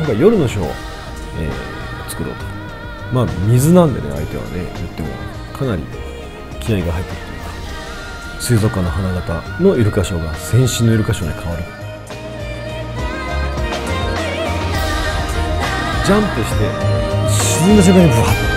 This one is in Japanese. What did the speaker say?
回夜のショーを、作ろうと。まあ水なんでね、相手はね言ってもかなり気合が入ってるというか、水族館の花形のイルカショーが全身のイルカショーに変わる。ジャンプして沈んだ瞬間にブワッ